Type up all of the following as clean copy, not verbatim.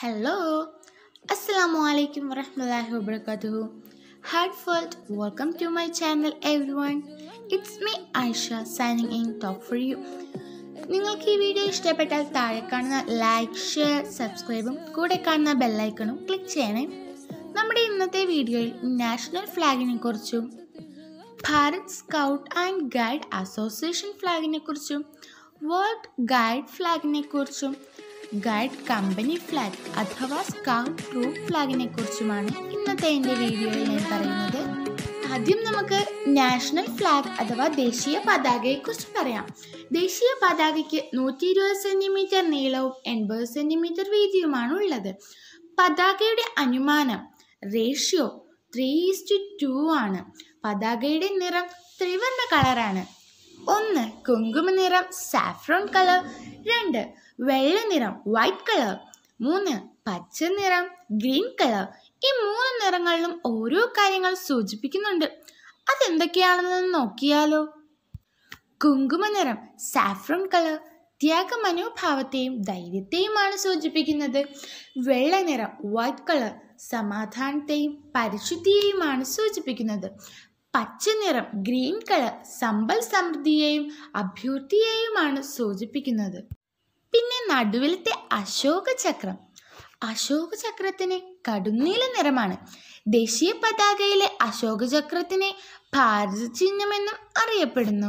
Hello, Assalamu alaikum warahmatullahi wabarakatuh. Heartfelt welcome to my channel everyone. It's me Aisha signing in talk for you. നിങ്ങൾക്ക് ഈ video ഇഷ്ടപ്പെട്ടാൽ താഴെ കാണുന്ന like, share, സബ്സ്ക്രൈബും കൂടെ കാണുന്ന ബെല്ലൈക്കണും ക്ലിക്ക് ചെയ്യണേ. നമ്മുടെ ഇന്നത്തെ വീഡിയോയിൽ നാഷണൽ ഫ്ലാഗിനെ കുറിച്ചും Bharat scout and guide association ഫ്ലാഗിനെ കുറിച്ചും വേൾഡ് ഗൈഡ് ഫ്ലാഗിനെ കുറിച്ചും ഗൈഡ് കമ്പനി ഫ്ലാഗ് അഥവാ സ്കൗട്ട് ട്രൂപ്പ് ഫ്ലാഗിനെ കുറിച്ചുമാണ് ഇന്നത്തെ എൻ്റെ വീഡിയോയിൽ ഞാൻ പറയുന്നത്. ആദ്യം നമുക്ക് നാഷണൽ ഫ്ലാഗ് അഥവാ ദേശീയ പതാകയെക്കുറിച്ച് പറയാം. ദേശീയ പതാകയ്ക്ക് 120 സെൻറ്റിമീറ്റർ നീളവും 80 സെൻറ്റിമീറ്റർ വീതിയുമാണ് ഉള്ളത്. പതാകയുടെ അനുമാനം റേഷ്യോ 3:2 ആണ്. പതാകയുടെ നിറം ത്രിവർണ്ണ കളറാണ്. 1 കുങ്കുമ നിറം സാഫ്രോൺ കളർ, 2 വെള്ള നിറം വൈറ്റ് കളർ, 3 പച്ച നിറം ഗ്രീൻ കളർ. ഈ 3 നിറങ്ങളിലും ഓരോ കാര്യങ്ങൾ സൂചിപ്പിക്കുന്നുണ്ട്. അതെന്തൊക്കെയാണെന്ന് നോക്കിയാലോ. കുങ്കുമ നിറം സാഫ്രോൺ കളർ ത്യാഗ മനോഭാവത്തെയും ധൈര്യത്തെയുമാണ് സൂചിപ്പിക്കുന്നത്. വെള്ള നിറം വൈറ്റ് കളർ സമാധാനത്തെയും പരിശുദ്ധിയെയുമാണ് സൂചിപ്പിക്കുന്നത്. പച്ച നിറം ഗ്രീൻ കളർ സമ്പൽ സമൃദ്ധിയെയും അഭ്യുത്തിയെയുമാണ് സൂചിപ്പിക്കുന്നത്. പിന്നെ നടുവിലത്തെ അശോക ചക്രം. അശോക ചക്രത്തിന് കടുന്നീല നിറമാണ്. ദേശീയ പതാകയിലെ അശോക ചക്രത്തിനെ ഭാരത ചിഹ്നമെന്നും അറിയപ്പെടുന്നു.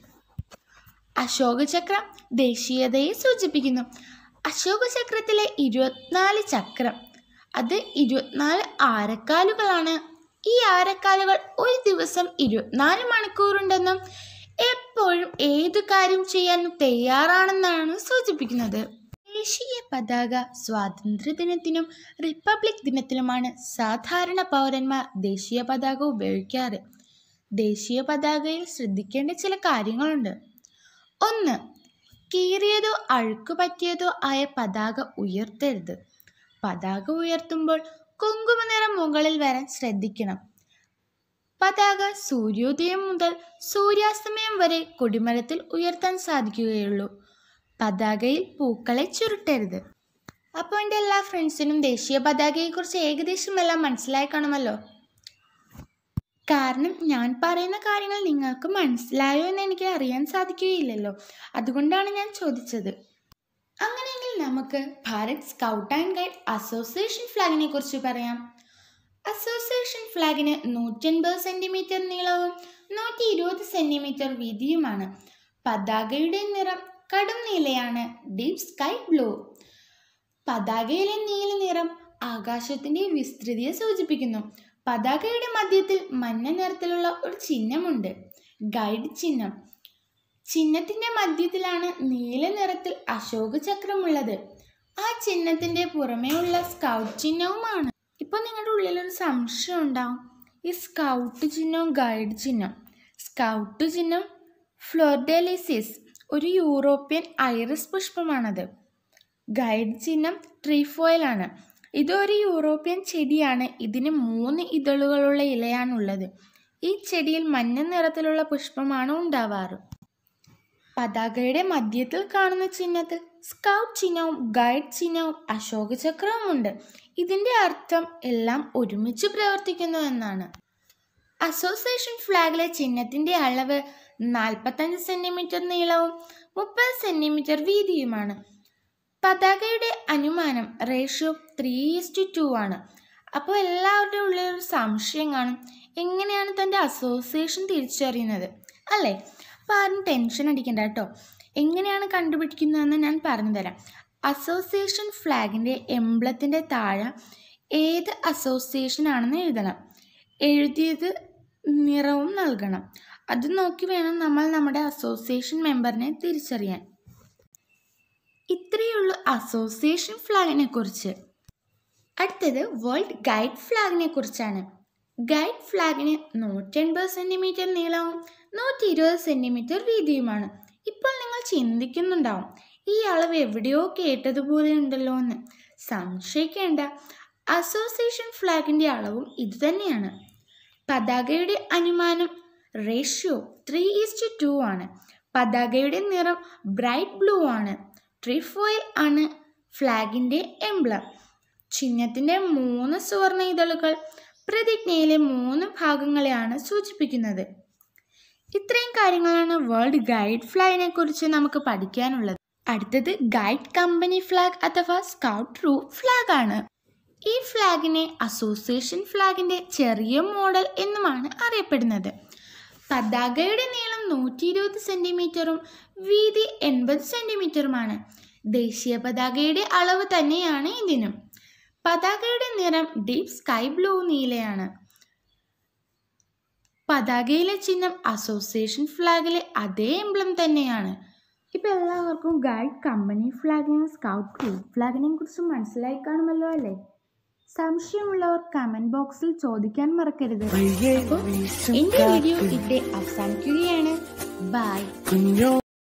അശോക ചക്രം ദേശീയതയെ സൂചിപ്പിക്കുന്നു. അശോക ചക്രത്തിലെ 24 ചക്രം, അത് 24 ആരക്കാലുകളാണ്. ഈ ആരക്കാലുകൾ ഒരു ദിവസം 24 മണിക്കൂറുണ്ടെന്നും എപ്പോഴും ഏതു കാര്യം ചെയ്യാൻ തയ്യാറാണെന്നാണ് സൂചിപ്പിക്കുന്നത്. ദേശീയ പതാക സ്വാതന്ത്ര്യദിനത്തിനും റിപ്പബ്ലിക് ദിനത്തിലുമാണ് സാധാരണ പൗരന്മാർ ദേശീയ പതാക ഉപയോഗിക്കാറ്. ദേശീയ പതാകയിൽ ശ്രദ്ധിക്കേണ്ട ചില കാര്യങ്ങളുണ്ട്. 1. കീറിയതോ അഴുക്കു പറ്റിയതോ ആയ പതാക ഉയർത്തരുത്. പതാക ഉയർത്തുമ്പോൾ കുങ്കുമ നിറം മുകളിൽ വരാൻ ശ്രദ്ധിക്കണം. പതാക സൂര്യോദയം മുതൽ സൂര്യാസ്തമയം വരെ കൊടിമരത്തിൽ ഉയർത്താൻ സാധിക്കുകയുള്ളൂ. പതാകയിൽ പൂക്കളെ ചുരുട്ടരുത്. അപ്പോൾ എൻ്റെ എല്ലാ ഫ്രണ്ട്സിനും ദേശീയ പതാകയെക്കുറിച്ച് ഏകദേശം എല്ലാം മനസ്സിലായി കാണുമല്ലോ. കാരണം ഞാൻ പറയുന്ന കാര്യങ്ങൾ നിങ്ങൾക്ക് മനസ്സിലായോ എന്ന് എനിക്ക് അറിയാൻ സാധിക്കുകയില്ലല്ലോ. അതുകൊണ്ടാണ് ഞാൻ ചോദിച്ചത്. അങ്ങനെയെങ്കിൽ നമുക്ക് Bharat scout and guide association ഫ്ലാഗിനെ കുറിച്ച് പറയാം. അസോസിയേഷൻ ഫ്ലാഗിന് 180 സെൻറ്റിമീറ്റർ നീളവും 120 സെൻറ്റിമീറ്റർ വീതിയുമാണ്. പതാകയുടെ നിറം കടും നീലയാണ്, ഡീപ് സ്കൈ ബ്ലൂ. പതാകയിലെ നീല നിറം ആകാശത്തിൻ്റെ വിസ്തൃതിയെ സൂചിപ്പിക്കുന്നു. പതാകയുടെ മധ്യത്തിൽ മഞ്ഞ നിറത്തിലുള്ള ഒരു ചിഹ്നമുണ്ട്, ഗൈഡ് ചിഹ്നം. ചിഹ്നത്തിൻ്റെ മധ്യത്തിലാണ് നീല നിറത്തിൽ അശോക ചക്രമുള്ളത്. ആ ചിഹ്നത്തിൻ്റെ പുറമേ ഉള്ള സ്കൗട്ട് ചിഹ്നവുമാണ്. ഇപ്പോൾ നിങ്ങളുടെ ഉള്ളിലൊരു സംശയം ഉണ്ടാവും, ഈ സ്കൗട്ട് ചിഹ്നവും ഗൈഡ് ചിഹ്നം. സ്കൗട്ട് ചിഹ്നം ഫ്ലോർഡെലിസിസ്, ഒരു യൂറോപ്യൻ ഐറിസ് പുഷ്പമാണത്. ഗൈഡ് ചിഹ്നം ട്രീഫോയിലാണ്. ഇതൊരു യൂറോപ്യൻ ചെടിയാണ്. ഇതിന് 3 ഇതളുകളുള്ള ഇലയാണുള്ളത്. ഈ ചെടിയിൽ മഞ്ഞ നിറത്തിലുള്ള പുഷ്പമാണ് ഉണ്ടാവാറ്. പതാകയുടെ മധ്യത്തിൽ കാണുന്ന ചിഹ്നത്തിൽ സ്കൗട്ട് ചിഹ്നവും ഗൈഡ് ചിഹ്നവും അശോക ചക്രവും ഉണ്ട്. ഇതിൻ്റെ അർത്ഥം എല്ലാം ഒരുമിച്ച് പ്രവർത്തിക്കുന്നു എന്നാണ്. അസോസിയേഷൻ ഫ്ലാഗിലെ ചിഹ്നത്തിൻ്റെ അളവ് 45 സെൻറ്റിമീറ്റർ നീളവും 30 സെൻറ്റിമീറ്റർ വീതിയുമാണ്. പതാകയുടെ അനുമാനം റേഷ്യോ 3:2 ആണ്. അപ്പോൾ എല്ലാവരുടെയും ഉള്ളിലൊരു സംശയം കാണും, എങ്ങനെയാണ് തൻ്റെ അസോസിയേഷൻ തിരിച്ചറിയുന്നത് അല്ലേ? അപ്പോൾ ആരും ടെൻഷൻ അടിക്കണ്ട കേട്ടോ. എങ്ങനെയാണ് കണ്ടുപിടിക്കുന്നതെന്ന് ഞാൻ പറഞ്ഞു തരാം. അസോസിയേഷൻ ഫ്ലാഗിൻ്റെ എംബ്ലത്തിൻ്റെ താഴെ ഏത് അസോസിയേഷൻ ആണെന്ന് എഴുതണം. എഴുതിയത് നിറവും നൽകണം. അത് നോക്കി വേണം നമ്മൾ നമ്മുടെ അസോസിയേഷൻ മെമ്പറിനെ തിരിച്ചറിയാൻ. ഇത്രയേ ഉള്ളൂ അസോസിയേഷൻ ഫ്ലാഗിനെ കുറിച്ച്. അടുത്തത് വേൾഡ് ഗൈഡ് ഫ്ലാഗിനെ കുറിച്ചാണ്. ഗൈഡ് ഫ്ലാഗിന് 180 സെൻറ്റിമീറ്റർ നീളവും 120 സെൻറ്റിമീറ്റർ വീതിയുമാണ്. ഇപ്പോൾ നിങ്ങൾ ചിന്തിക്കുന്നുണ്ടാവും, ഈ അളവ് എവിടെയോ കേട്ടതുപോലെ ഉണ്ടല്ലോ എന്ന്. സംശയിക്കേണ്ട, അസോസിയേഷൻ ഫ്ലാഗിൻ്റെ അളവും ഇതുതന്നെയാണ്. പതാകയുടെ അനുമാനം റേഷ്യോ 3:2 ആണ്. പതാകയുടെ നിറം ബ്രൈറ്റ് ബ്ലൂ ആണ്. ട്രീഫോയിൽ ആണ് ഫ്ലാഗിൻ്റെ എംബ്ലം. ചിഹ്നത്തിന്റെ 3 സുവർണ ഇതളുകൾ പ്രതിജ്ഞയിലെ 3 ഭാഗങ്ങളെയാണ് സൂചിപ്പിക്കുന്നത്. ഇത്രയും കാര്യങ്ങളാണ് വേൾഡ് ഗൈഡ് ഫ്ലാഗിനെ കുറിച്ച് നമുക്ക് പഠിക്കാനുള്ളത്. അടുത്തത് ഗൈഡ് കമ്പനി ഫ്ലാഗ് അഥവാ സ്കൗട്ട് ട്രൂപ്പ് ഫ്ലാഗ് ആണ്. ഈ ഫ്ലാഗിനെ അസോസിയേഷൻ ഫ്ലാഗിന്റെ ചെറിയ മോഡൽ എന്നുമാണ് അറിയപ്പെടുന്നത്. പതാകയുടെ നീളം 120 സെന്റിമീറ്ററും വീതി 80 സെന്റിമീറ്ററുമാണ്. ദേശീയ പതാകയുടെ അളവ് തന്നെയാണ് ഇതിനും. പതാകയുടെ നിറം ഡീപ് സ്കൈ ബ്ലൂ നീലയാണ്. പതാകയിലെ ചിഹ്നം അസോസിയേഷൻ ഫ്ലാഗിലെ അതേ എംബ്ലം തന്നെയാണ്. ഇപ്പം എല്ലാവർക്കും ഗൈഡ് കമ്പനി ഫ്ലാഗിനെയും സ്കൗട്ട് ട്രൂപ്പ് ഫ്ലാഗിനെയും കുറിച്ച് മനസ്സിലായി കാണുമല്ലോ അല്ലേ? സംശയമുള്ളവർ കമന്റ് ബോക്സിൽ ചോദിക്കാൻ മറക്കരുത്. അപ്പോൾ എന്റെ വീഡിയോ ഇവിടെ അവസാനിക്കുകയാണ്. ബൈ.